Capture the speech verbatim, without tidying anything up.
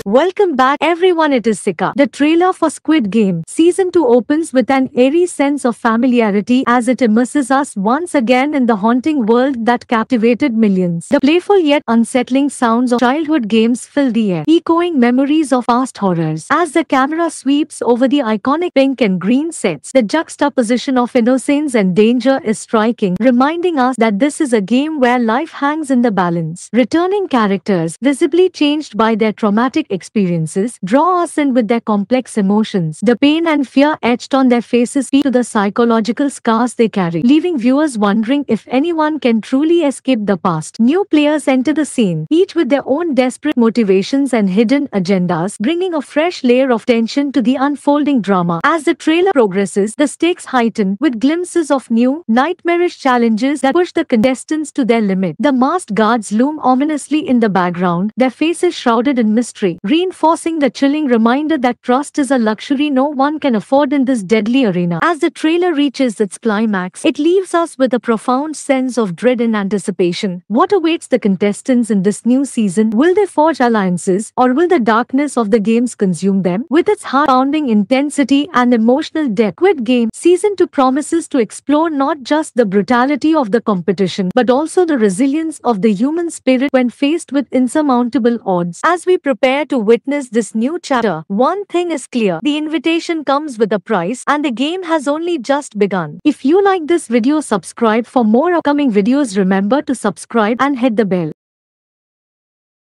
Welcome back everyone, it is Sika. The trailer for Squid Game Season two opens with an eerie sense of familiarity as it immerses us once again in the haunting world that captivated millions. The playful yet unsettling sounds of childhood games fill the air, echoing memories of past horrors. As the camera sweeps over the iconic pink and green sets, the juxtaposition of innocence and danger is striking, reminding us that this is a game where life hangs in the balance. Returning characters, visibly changed by their traumatic experiences, draw us in with their complex emotions. The pain and fear etched on their faces speak to the psychological scars they carry, leaving viewers wondering if anyone can truly escape the past. New players enter the scene, each with their own desperate motivations and hidden agendas, bringing a fresh layer of tension to the unfolding drama. As the trailer progresses, the stakes heighten, with glimpses of new, nightmarish challenges that push the contestants to their limit. The masked guards loom ominously in the background, their faces shrouded in mystery, reinforcing the chilling reminder that trust is a luxury no one can afford in this deadly arena. As the trailer reaches its climax, it leaves us with a profound sense of dread and anticipation. What awaits the contestants in this new season? Will they forge alliances, or will the darkness of the games consume them? With its heart-pounding intensity and emotional depth, Squid Game Season two promises to explore not just the brutality of the competition, but also the resilience of the human spirit when faced with insurmountable odds. As we prepare to witness this new chapter, one thing is clear: the invitation comes with a price, and the game has only just begun. If you like this video, subscribe for more upcoming videos. Remember to subscribe and hit the bell.